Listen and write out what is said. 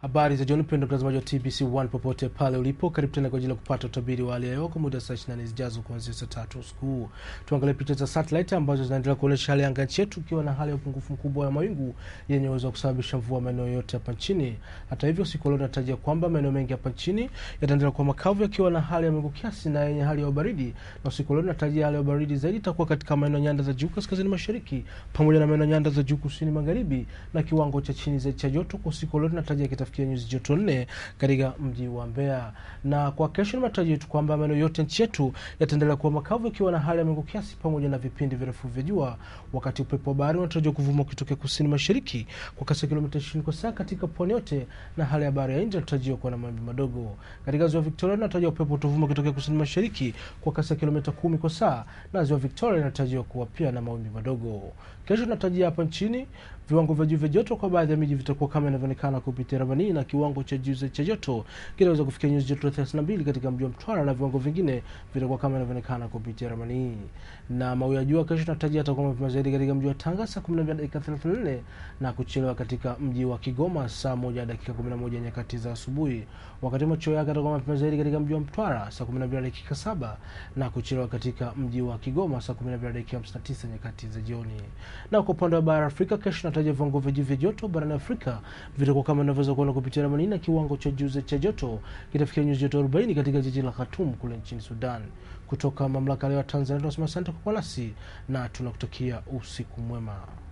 Habari za jioni mpendwa mtazamaji wa TBC1 popote pale ulipo, karibu tena kwa ajili ya kupata utabiri wa hali ya hewa kwa muda saa 24 zijazo kuanzia saa 3 usiku. Tuangalie picha za satellite ambazo zinaendelea kuonyesha hali ya anga yetu ikiwa na hali ya upungufu mkubwa wa mawingu yenye uwezo wa kusababisha mvua maeneo yote hapa nchini. Hata hivyo, siku leo natarajia kwamba maeneo mengi hapa nchini yataendelea kuwa makavu yakiwa na hali ya mawingu kiasi na yenye hali ya baridi. Na siku leo natarajia hali ya baridi zaidi itakuwa katika maeneo nyanda za juu kaskazini mashariki pamoja na maeneo nyanda za juu kusini magharibi, na kiwango cha chini zaidi cha joto kwa siku leo natarajia kitafikia nyuzi joto 4 katika mji wa Mbeya. Na kwa kesho matarajio yetu kwamba maeneo yote nchi yetu yataendelea kuwa makavu ikiwa na hali ya mawingu kiasi pamoja na vipindi virefu vya jua, wakati upepo wa bahari unatarajiwa kuvuma kutoka kusini mashariki kwa kasi ya kilomita 20 kwa saa katika pwani yote, na hali ya bahari ya Hindi inatarajiwa kuwa na mawimbi madogo. Katika ziwa Victoria inatarajiwa upepo utavuma kutoka kusini mashariki kwa kasi ya kilomita 10 kwa saa, na ziwa Victoria inatarajiwa kuwa pia na mawimbi madogo. Kesho tunatarajia hapa nchini viwango vya juu vya joto kwa baadhi ya miji vitakuwa kama inavyoonekana kupitia ramani, na kiwango cha juu cha joto kinaweza kufikia nyuzi joto 32 katika mji wa Mtwara, na viwango vingine vitakuwa kama inavyoonekana kupitia ramani. Na mawio ya jua kesho tunatarajia atakuwa mapema zaidi katika mji wa Tanga saa 12:34 na kuchelewa katika mji wa Kigoma saa 1:11 nyakati za asubuhi, wakati macho yake atakuwa mapema zaidi katika mji wa Mtwara saa 12:07 na kuchelewa katika mji wa Kigoma saa 12:59 nyakati za jioni. Na kwa upande wa bara Afrika kesho tunatarajia viwango vya juu vya joto barani Afrika vitakuwa kama inavyoweza kuona kupitia ramani, na kiwango cha juu cha joto kitafikia nyuzi joto 40 katika jiji la Khartoum kule nchini Sudan. Kutoka mamlaka ya Tanzania tunasema asante kwa nasi na tunakutakia usiku mwema.